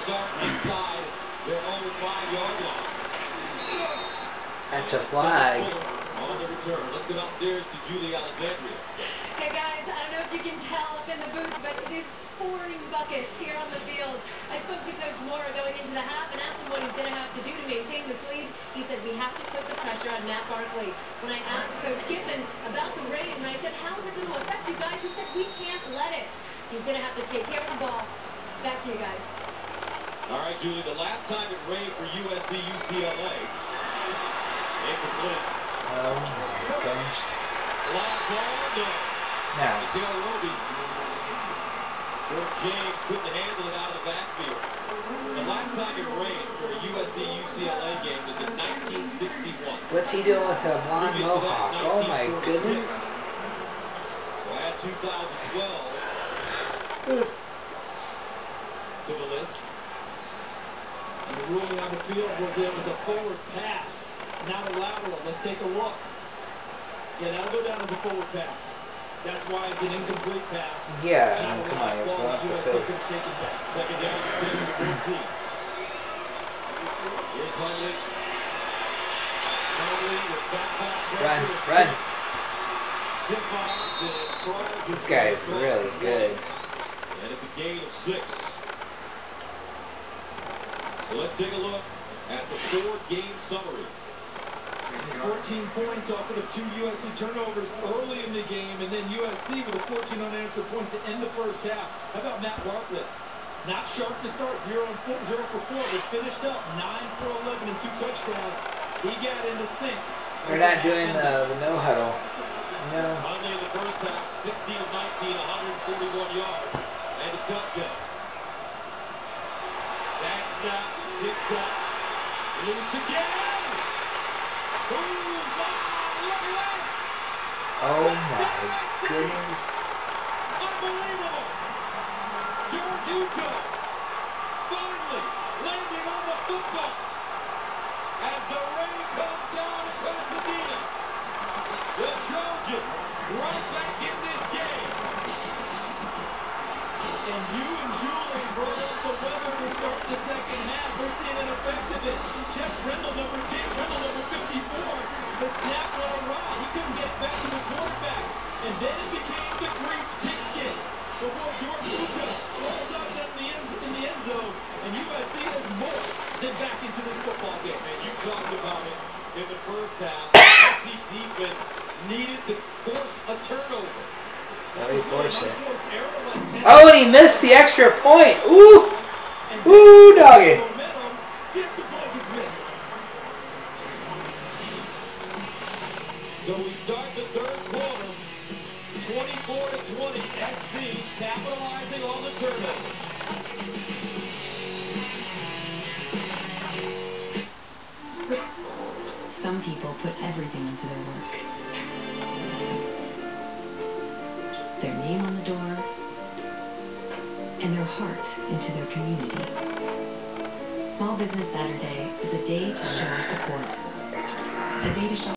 start inside their own 5-yard line. That's a flag. On the return. Let's go downstairs to Julie Alexandria. Hey guys, I don't know if you can tell up in the booth, but it is pouring buckets here on the field. I spoke to Coach Moore going into the half and asked him what he's going to have to do to maintain this lead. He said, we have to put the pressure on Matt Barkley. When I asked Coach Kiffin about the rain, and I said, how is it going to affect you guys? He said, we can't let it. He's going to have to take care of the ball. Back to you guys. All right, Julie, the last time it rained for USC UCLA, incomplete. Oh my gosh. Last ball, no. Now. George James couldn't handle it out of the backfield. The last time it rained for a USC-UCLA game was in 1961. What's he doing with a blonde mohawk? Oh my goodness. So add 2012 to the list. And the ruling on the field was it was a forward pass, not a lateral. Let's take a look. Yeah, that'll go down as a forward pass. That's why it's an incomplete pass. Yeah, come on, it's going up the field. Second down, 10 to 14. Here's Huntley. Huntley with backside pressure. Run. Stiff arms and throws. This guy is really good. And it's a gain of 6. So let's take a look at the 4-game summary. 14 points off of the 2 USC turnovers early in the game, and then USC with a 14 unanswered points to end the first half. How about Matt Barkley? Not sharp to start, 0 for 4, but finished up 9 for 11 and 2 touchdowns. He got into sync. They're not doing the no huddle. No. Huntley in the first half, 16 of 19, 141 yards, and a touchdown. Back snap, picked up, loose again. Oh my goodness. Unbelievable. George Uko finally landing on the football as the rain comes down across the Pasadena. The Trojans right back in this game. And you and Julie brought up the weather to start the second half. We're seeing an effect of it. Jeff Brindle, number 54, the snap went awry. He couldn't get it back to the quarterback. And then it became the greased pigskin before George Uko rolls out in the end zone. And USC has more than back into this football game. And you talked about it in the first half. USC defense needed to force a turnover. Oh, and he missed the extra point. Ooh. Ooh, doggy. So we start the third quarter, 24-20. SC capitalizing on the turnover. Some people put everything into their work. Their name on the door, and their heart into their community. Small Business Saturday is a day to show support. A day to show